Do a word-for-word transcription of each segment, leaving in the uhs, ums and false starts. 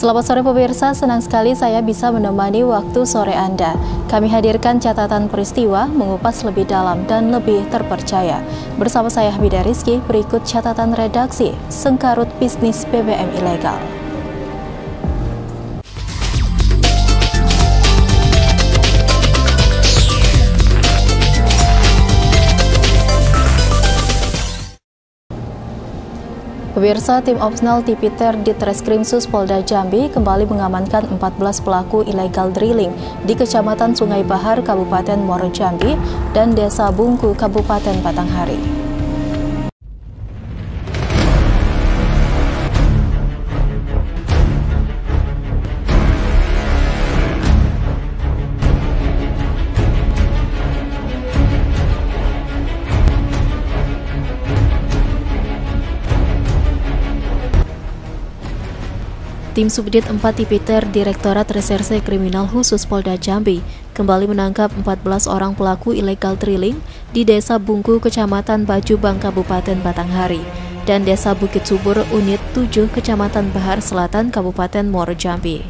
Selamat sore pemirsa, senang sekali saya bisa menemani waktu sore Anda. Kami hadirkan catatan peristiwa, mengupas lebih dalam dan lebih terpercaya. Bersama saya Hamidah Rizky, berikut catatan redaksi Sengkarut Bisnis B B M Ilegal. Pemirsa, tim Opsnal Tipiter Ditreskrimsus Polda Jambi kembali mengamankan empat belas pelaku ilegal drilling di Kecamatan Sungai Bahar, Kabupaten Muaro Jambi dan Desa Bungku, Kabupaten Batanghari. Tim Subdit empat Tipiter Direktorat Reserse Kriminal Khusus Polda Jambi kembali menangkap empat belas orang pelaku ilegal drilling di Desa Bungku, Kecamatan Bajubang, Kabupaten Batanghari, dan Desa Bukit Subur, Unit tujuh, Kecamatan Bahar Selatan, Kabupaten Muaro Jambi.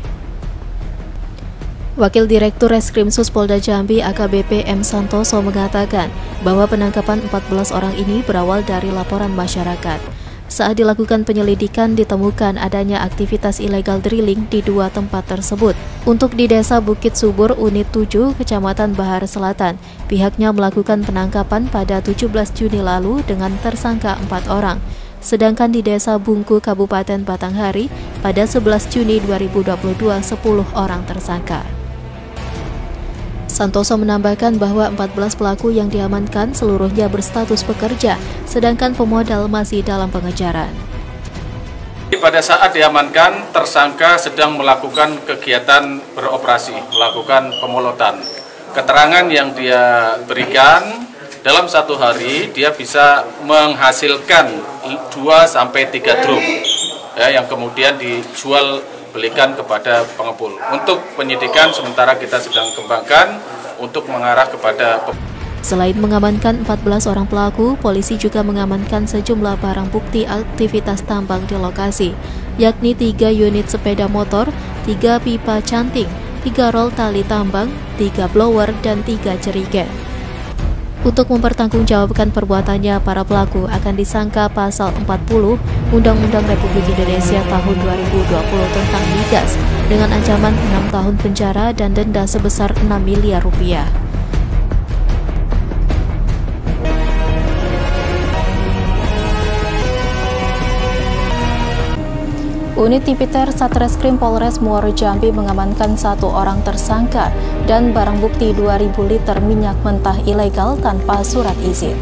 Wakil Direktur Reskrimsus Polda Jambi A K B P M Santoso mengatakan bahwa penangkapan empat belas orang ini berawal dari laporan masyarakat. Saat dilakukan penyelidikan ditemukan adanya aktivitas ilegal drilling di dua tempat tersebut. Untuk di Desa Bukit Subur Unit tujuh, Kecamatan Bahar Selatan, pihaknya melakukan penangkapan pada tujuh belas Juni lalu dengan tersangka empat orang. Sedangkan di Desa Bungku, Kabupaten Batanghari, pada sebelas Juni dua ribu dua puluh dua, sepuluh orang tersangka. Santoso menambahkan bahwa empat belas pelaku yang diamankan seluruhnya berstatus pekerja, sedangkan pemodal masih dalam pengejaran. Pada saat diamankan, tersangka sedang melakukan kegiatan beroperasi, melakukan pemolotan. Keterangan yang dia berikan, dalam satu hari dia bisa menghasilkan dua sampai tiga drum, ya, yang kemudian dijual belikan kepada pengepul. Untuk penyidikan sementara kita sedang kembangkan untuk mengarah kepada. Selain mengamankan empat belas orang pelaku, polisi juga mengamankan sejumlah barang bukti aktivitas tambang di lokasi, yakni tiga unit sepeda motor, tiga pipa canting, tiga rol tali tambang, tiga blower, dan tiga jerigen. Untuk mempertanggungjawabkan perbuatannya, para pelaku akan disangka pasal empat puluh Undang-Undang Republik Indonesia tahun dua ribu dua puluh tentang migas dengan ancaman enam tahun penjara dan denda sebesar enam miliar rupiah. Unit Tipiter Satreskrim Polres Muaro Jambi mengamankan satu orang tersangka dan barang bukti dua ribu liter minyak mentah ilegal tanpa surat izin.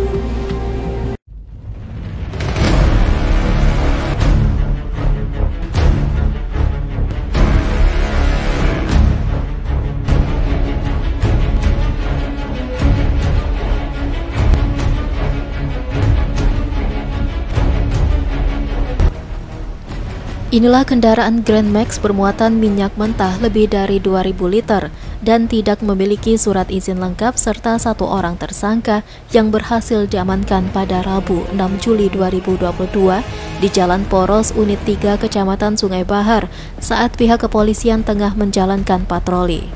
Inilah kendaraan Grand Max bermuatan minyak mentah lebih dari dua ribu liter dan tidak memiliki surat izin lengkap serta satu orang tersangka yang berhasil diamankan pada Rabu enam Juli dua ribu dua puluh dua di Jalan Poros Unit tiga, Kecamatan Sungai Bahar saat pihak kepolisian tengah menjalankan patroli.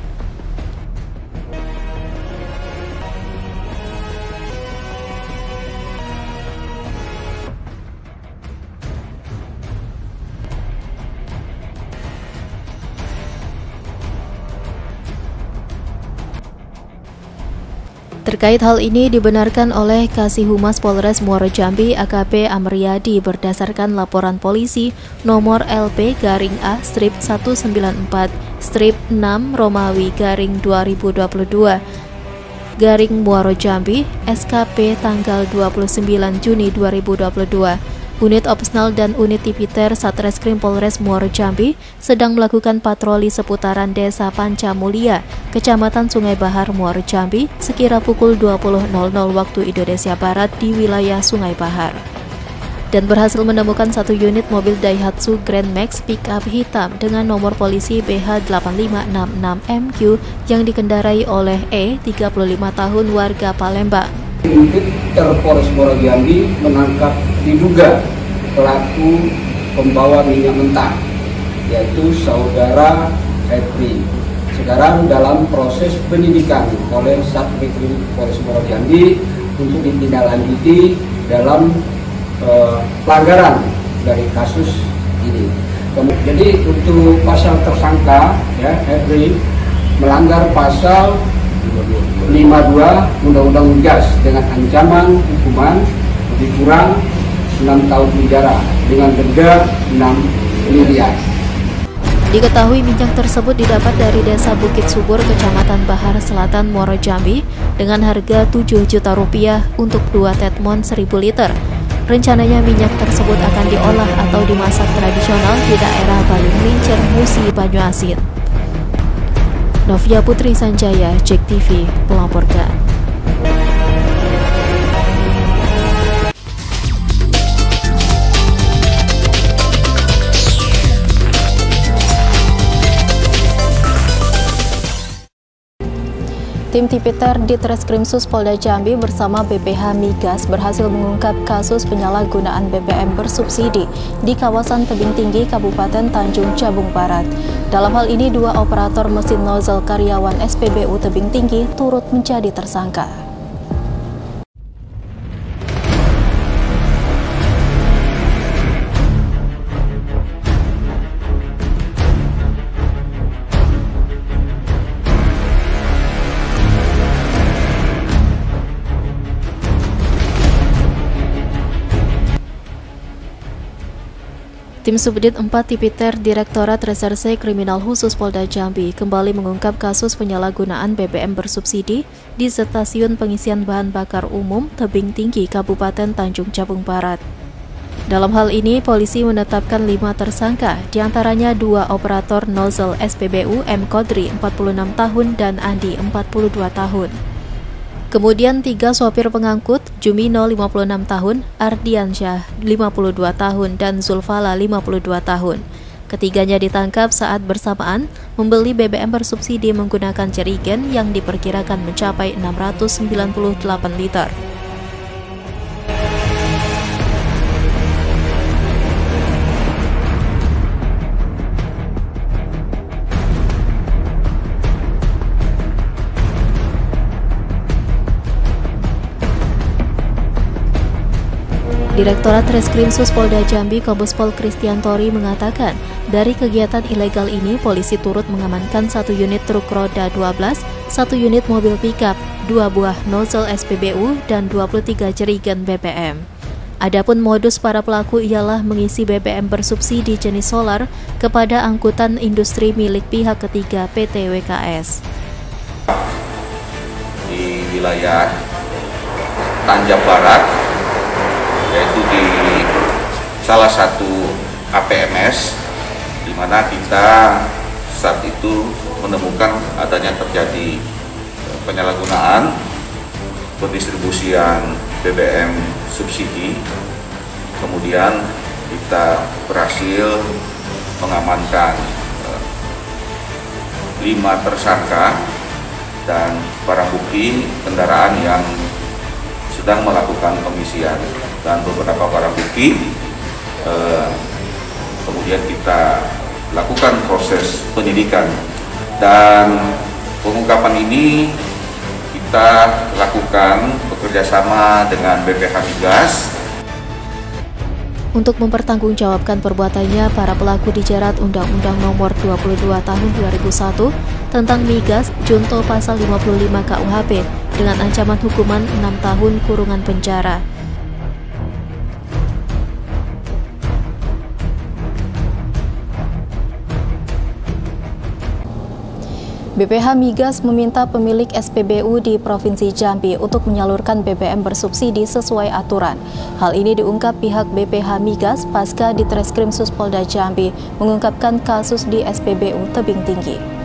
Terkait hal ini dibenarkan oleh Kasih Humas Polres Muaro Jambi A K P Amriyadi berdasarkan laporan polisi nomor L P garing A strip seratus sembilan puluh empat strip enam Romawi garing dua ribu dua puluh dua garing Muaro Jambi S K P tanggal dua puluh sembilan Juni dua ribu dua puluh dua. Unit Opsnal dan Unit Tipiter Satreskrim Polres Muaro Jambi sedang melakukan patroli seputaran Desa Panca Mulia, Kecamatan Sungai Bahar, Muaro Jambi, sekira pukul dua puluh waktu Indonesia Barat di wilayah Sungai Bahar. Dan berhasil menemukan satu unit mobil Daihatsu Grand Max pickup hitam dengan nomor polisi B H delapan lima enam enam M Q yang dikendarai oleh E, tiga puluh lima tahun, warga Palembang. Unit Polres Muaro Jambi menangkap diduga pelaku pembawa minyak mentah yaitu saudara Hetri. Sekarang dalam proses penyidikan oleh Satreskrim Polres Muaro Jambi untuk ditindaklanjuti dalam eh, pelanggaran dari kasus ini. Jadi untuk pasal tersangka, ya, Hetri melanggar pasal lima puluh dua Undang-Undang Migas dengan ancaman hukuman lebih kurang enam tahun penjara dengan denda enam miliar. Diketahui minyak tersebut didapat dari Desa Bukit Subur, Kecamatan Bahar Selatan, Muaro Jambi dengan harga tujuh juta rupiah untuk dua tetmon seribu liter. Rencananya minyak tersebut akan diolah atau dimasak tradisional di daerah Bayung Lincir, Musi, Banyuasin. Novia Putri Sanjaya, Jek T V, melaporkan. Tim Tipiter Ditreskrimsus Polda Jambi bersama B P H Migas berhasil mengungkap kasus penyalahgunaan B B M bersubsidi di kawasan Tebing Tinggi, Kabupaten Tanjung Jabung Barat. Dalam hal ini, dua operator mesin nozzle karyawan S P B U Tebing Tinggi turut menjadi tersangka. Tim Subdit empat Tipiter Direktorat Reserse Kriminal Khusus Polda Jambi kembali mengungkap kasus penyalahgunaan B B M bersubsidi di stasiun pengisian bahan bakar umum Tebing Tinggi, Kabupaten Tanjung Jabung Barat. Dalam hal ini, polisi menetapkan lima tersangka, diantaranya dua operator nozzle S P B U, M. Kodri, empat puluh enam tahun, dan Andi, empat puluh dua tahun. Kemudian tiga sopir pengangkut, Jumino lima puluh enam tahun, Ardiansyah lima puluh dua tahun, dan Zulfala lima puluh dua tahun. Ketiganya ditangkap saat bersamaan membeli B B M bersubsidi menggunakan jerigen yang diperkirakan mencapai enam ratus sembilan puluh delapan liter. Direktorat Reskrimsus Polda Jambi Kombes Pol Kristiantori mengatakan, dari kegiatan ilegal ini polisi turut mengamankan satu unit truk roda dua belas, satu unit mobil pickup, dua buah nozzle S P B U, dan dua puluh tiga jerigen B B M. Adapun modus para pelaku ialah mengisi B B M bersubsidi jenis solar kepada angkutan industri milik pihak ketiga P T W K S. Di wilayah Tanjab Barat, yaitu di salah satu A P M S, di mana kita saat itu menemukan adanya terjadi penyalahgunaan pendistribusian B B M subsidi. Kemudian kita berhasil mengamankan lima tersangka dan barang bukti kendaraan yang sedang melakukan pengisian, dan beberapa barang bukti eh, kemudian kita lakukan proses penyidikan, dan pengungkapan ini kita lakukan bekerjasama dengan B P H Migas. Untuk mempertanggungjawabkan perbuatannya, para pelaku dijerat Undang-Undang Nomor dua puluh dua Tahun dua ribu satu tentang migas junto pasal lima puluh lima K U H P dengan ancaman hukuman enam tahun kurungan penjara. B P H Migas meminta pemilik S P B U di Provinsi Jambi untuk menyalurkan B B M bersubsidi sesuai aturan. Hal ini diungkap pihak B P H Migas pasca Ditreskrimsus Polda Jambi mengungkapkan kasus di S P B U Tebing Tinggi.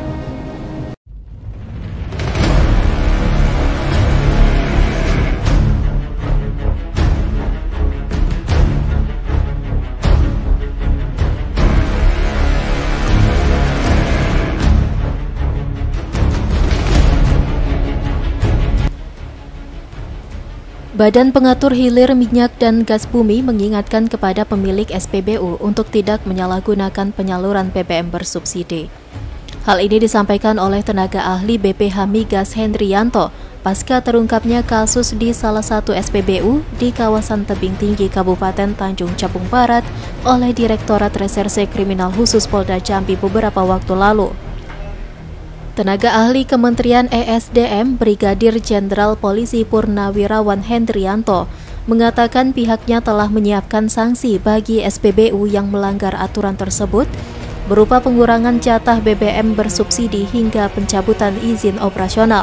Badan Pengatur Hilir Minyak dan Gas Bumi mengingatkan kepada pemilik S P B U untuk tidak menyalahgunakan penyaluran B B M bersubsidi. Hal ini disampaikan oleh tenaga ahli B P H Migas Hendrianto pasca terungkapnya kasus di salah satu S P B U di kawasan Tebing Tinggi Kabupaten Tanjung Jabung Barat oleh Direktorat Reserse Kriminal Khusus Polda Jambi beberapa waktu lalu. Tenaga ahli Kementerian E S D M Brigadir Jenderal Polisi Purnawirawan Hendrianto mengatakan pihaknya telah menyiapkan sanksi bagi S P B U yang melanggar aturan tersebut berupa pengurangan jatah B B M bersubsidi hingga pencabutan izin operasional.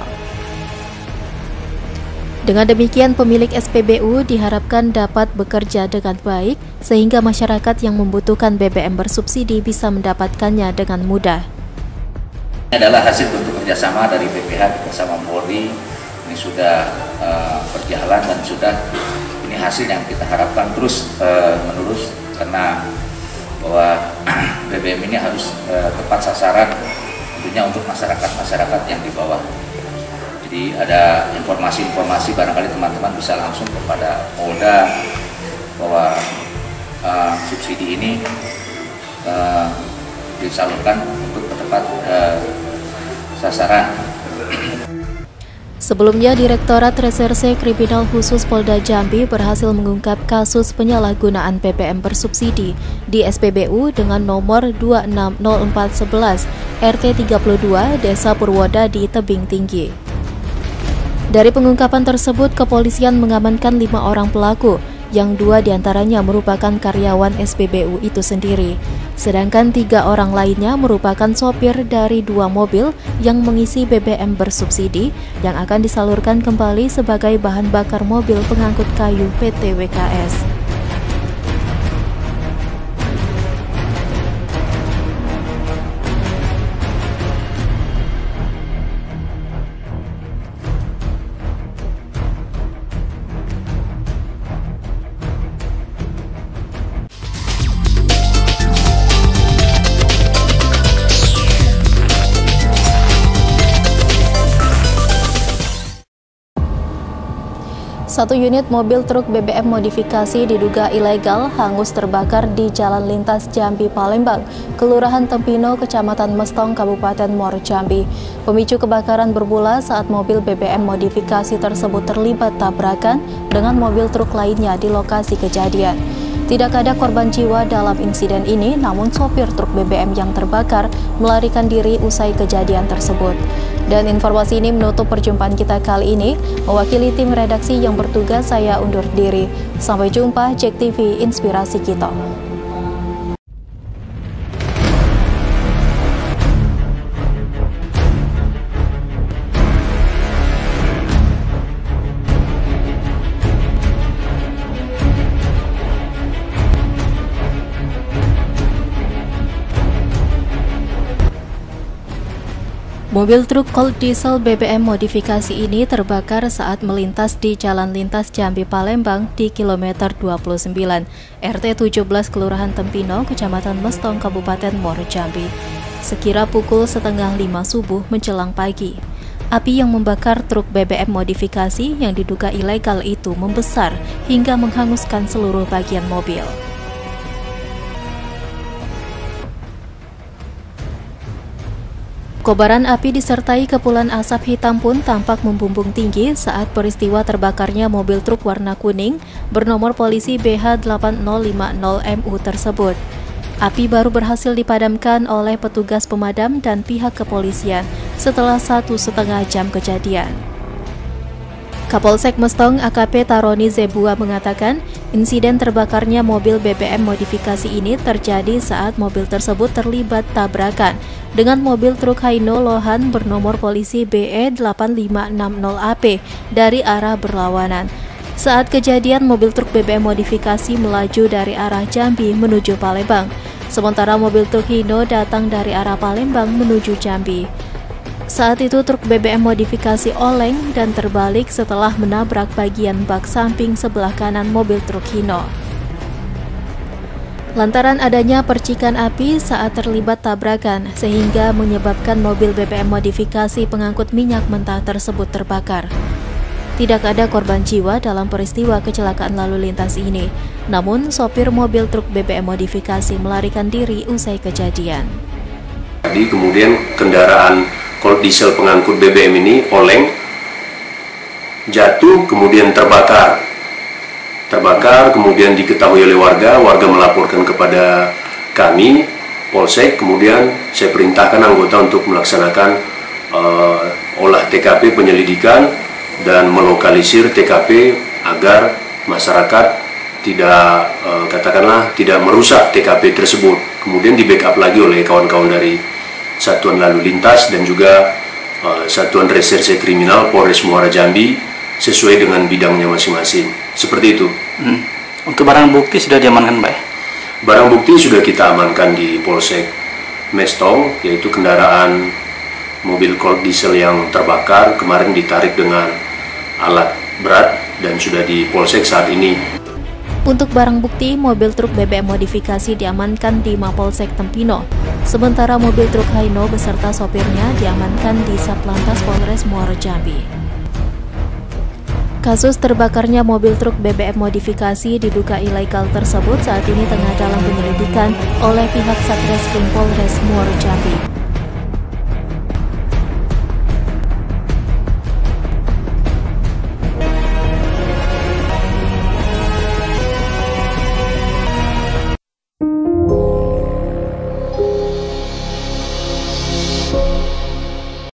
Dengan demikian, pemilik S P B U diharapkan dapat bekerja dengan baik sehingga masyarakat yang membutuhkan B B M bersubsidi bisa mendapatkannya dengan mudah. Ini adalah hasil bentuk kerjasama dari B P H bersama Polri. Ini sudah uh, berjalan dan sudah ini hasil yang kita harapkan terus uh, menerus, karena bahwa B B M ini harus uh, tepat sasaran tentunya untuk masyarakat-masyarakat yang di bawah. Jadi ada informasi-informasi barangkali teman-teman bisa langsung kepada Polda bahwa uh, subsidi ini uh, disalurkan untuk tepat uh, sasaran. Sebelumnya, Direktorat Reserse Kriminal Khusus Polda Jambi berhasil mengungkap kasus penyalahgunaan B B M bersubsidi di S P B U dengan nomor dua enam nol empat satu satu R T tiga puluh dua Desa Purwoda di Tebing Tinggi. Dari pengungkapan tersebut, kepolisian mengamankan lima orang pelaku, yang dua diantaranya merupakan karyawan S P B U itu sendiri. Sedangkan tiga orang lainnya merupakan sopir dari dua mobil yang mengisi B B M bersubsidi yang akan disalurkan kembali sebagai bahan bakar mobil pengangkut kayu P T W K S. Satu unit mobil truk B B M modifikasi diduga ilegal hangus terbakar di Jalan Lintas Jambi Palembang, Kelurahan Tempino, Kecamatan Mestong, Kabupaten Muaro Jambi. Pemicu kebakaran bermula saat mobil B B M modifikasi tersebut terlibat tabrakan dengan mobil truk lainnya di lokasi kejadian. Tidak ada korban jiwa dalam insiden ini, namun sopir truk B B M yang terbakar melarikan diri usai kejadian tersebut. Dan informasi ini menutup perjumpaan kita kali ini. Mewakili tim redaksi yang bertugas, saya undur diri. Sampai jumpa, Jack T V, Inspirasi Kita. Mobil truk cold diesel B B M modifikasi ini terbakar saat melintas di Jalan Lintas Jambi Palembang di kilometer dua puluh sembilan, R T tujuh belas Kelurahan Tempino, Kecamatan Mestong, Kabupaten Muaro Jambi, sekira pukul setengah lima subuh menjelang pagi. Api yang membakar truk B B M modifikasi yang diduga ilegal itu membesar hingga menghanguskan seluruh bagian mobil. Kobaran api disertai kepulan asap hitam pun tampak membumbung tinggi saat peristiwa terbakarnya mobil truk warna kuning bernomor polisi B H delapan nol lima nol M U tersebut. Api baru berhasil dipadamkan oleh petugas pemadam dan pihak kepolisian setelah satu setengah jam kejadian. Kapolsek Mestong A K P Taroni Zebua mengatakan, insiden terbakarnya mobil B B M modifikasi ini terjadi saat mobil tersebut terlibat tabrakan dengan mobil truk Hino Lohan bernomor polisi B E delapan lima enam nol A P dari arah berlawanan. Saat kejadian, mobil truk B B M modifikasi melaju dari arah Jambi menuju Palembang, sementara mobil truk Hino datang dari arah Palembang menuju Jambi. Saat itu truk B B M modifikasi oleng dan terbalik setelah menabrak bagian bak samping sebelah kanan mobil truk Hino. Lantaran adanya percikan api saat terlibat tabrakan, sehingga menyebabkan mobil B B M modifikasi pengangkut minyak mentah tersebut terbakar. Tidak ada korban jiwa dalam peristiwa kecelakaan lalu lintas ini. Namun, sopir mobil truk B B M modifikasi melarikan diri usai kejadian. Jadi kemudian kendaraan Colt diesel pengangkut B B M ini oleng, jatuh, kemudian terbakar. Terbakar, kemudian diketahui oleh warga, warga melaporkan kepada kami, Polsek, kemudian saya perintahkan anggota untuk melaksanakan uh, olah T K P penyelidikan dan melokalisir T K P agar masyarakat tidak uh, katakanlah tidak merusak T K P tersebut. Kemudian di backup lagi oleh kawan-kawan dari Satuan Lalu Lintas dan juga uh, Satuan Reserse Kriminal Polres Muara Jambi sesuai dengan bidangnya masing-masing. Seperti itu. Hmm. Untuk barang bukti sudah diamankan, Pak? Barang bukti sudah kita amankan di Polsek Mestong, yaitu kendaraan mobil Colt diesel yang terbakar kemarin ditarik dengan alat berat dan sudah di Polsek saat ini. Untuk barang bukti, mobil truk B B M modifikasi diamankan di Mapolsek Tempino, sementara mobil truk Hino beserta sopirnya diamankan di Satlantas Polres Muara Jambi. Kasus terbakarnya mobil truk B B M modifikasi diduga ilegal tersebut saat ini tengah dalam penyelidikan oleh pihak Satreskrim Polres Muara Jambi.